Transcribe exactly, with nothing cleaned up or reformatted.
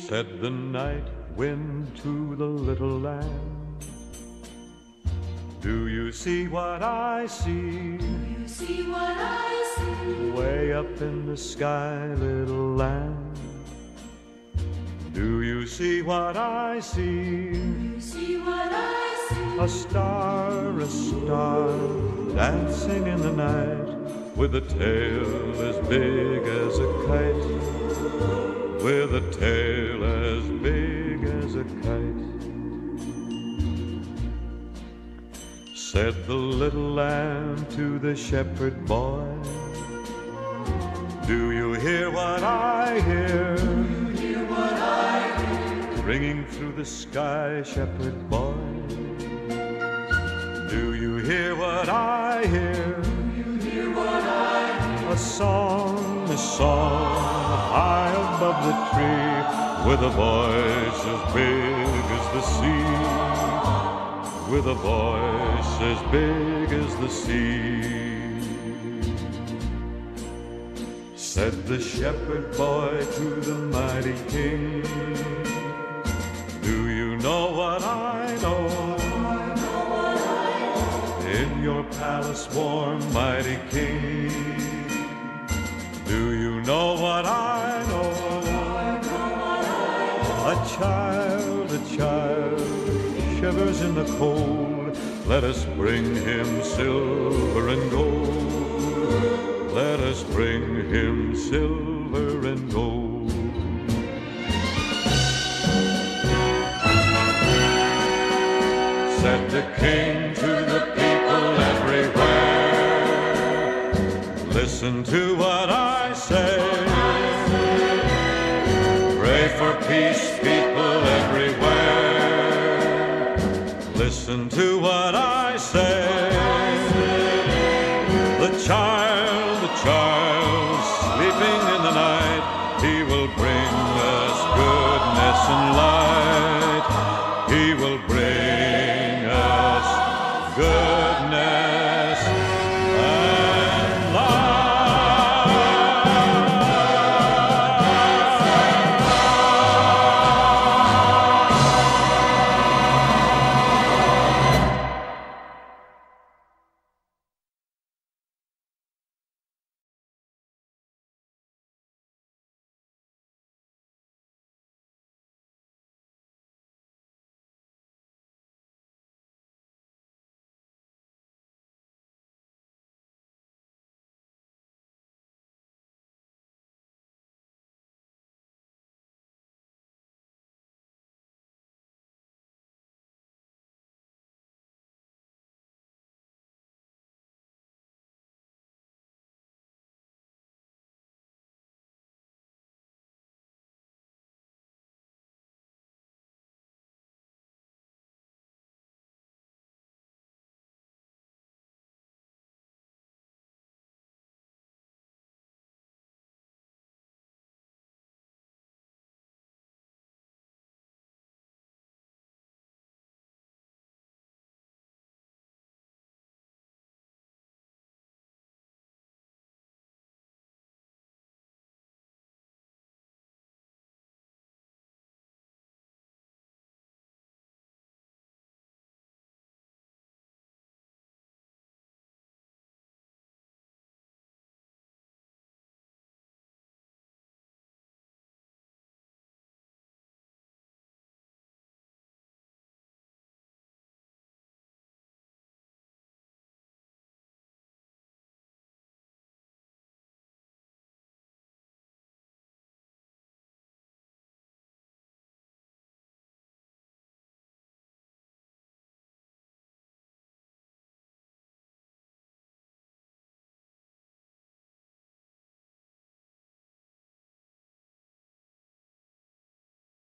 Said the night wind to the little lamb, do you see what I see? Do you see what I see? Way up in the sky, little lamb, do you see what I see? Do you see what I see? A star, a star, dancing in the night, with a tail as big as a kite, with a tail as big as a kite. Said the little lamb to the shepherd boy, do you hear what I hear? Do you hear what I hear? Ringing through the sky, shepherd boy, do you hear what I hear? Do you hear what I hear? A song, a song, high above the tree, with a voice as big as the sea, with a voice as big as the sea. Said the shepherd boy to the mighty king, do you know what I know? In your palace warm, mighty king, do you know what I know? A child, a child, shivers in the cold. Let us bring him silver and gold. Let us bring him silver and gold. Said the king to the people everywhere, listen to what I say. Pray for peace, people everywhere, listen to what I say. The child